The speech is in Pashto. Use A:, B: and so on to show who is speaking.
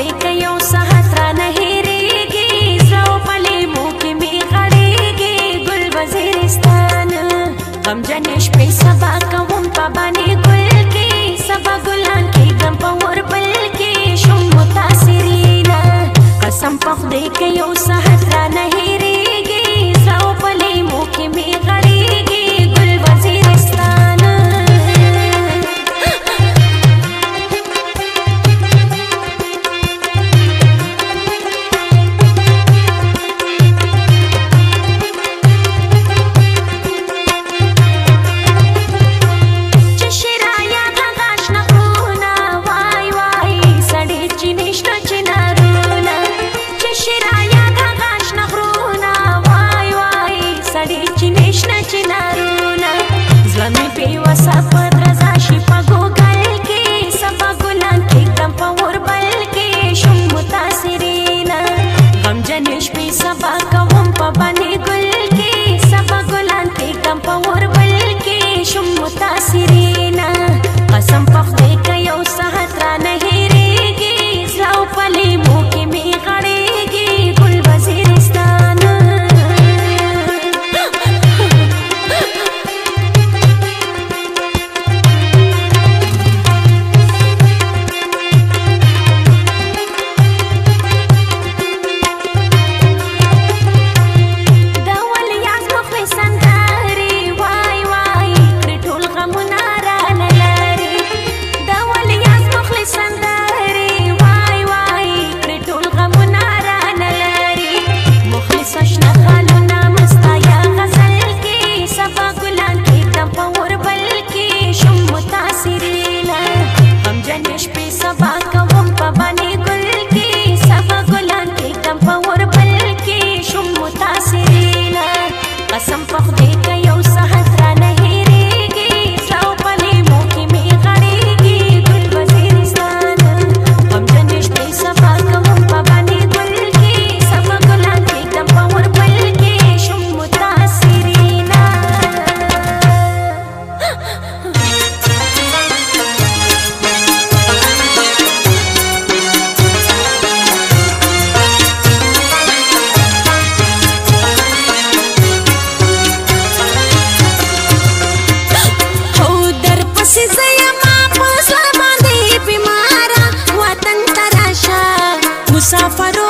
A: که یو ساعت را نه هېرېږي زړه و په لیمو کې مې غړېږي ګل وزیرستان غمجنې شپې سبا کوم په باندې ګل کې سبا ګلان کېږم په اوربل کې شم متاثرینه قسم په خدای که یو ساعت را نه هېرېږي زړه و په لیمو کې مې غړېږي ګل وزیرستان سبا کوم په باندې ګل کې سبا ګلان کېږم په اوربل کې شم متاثرینه قسم په خدای که یو ساعت را نه هېرېږي زړه و په لیمو کې مې غړېږي ګل وزیرستان سبا کوم په باندې ګل کې سبا ګلان کېږم په اوربل کې شم متاثرینه قسم په خدای که یو ساعت را نه هېرېږي زړه و په لیمو کې مې غړېږي ګل وزیرستان غمجنې شپې سبا کوم په باندې ګل کې سبا ګلان کېږم په اوربل کې شم متاثرینه مسافرو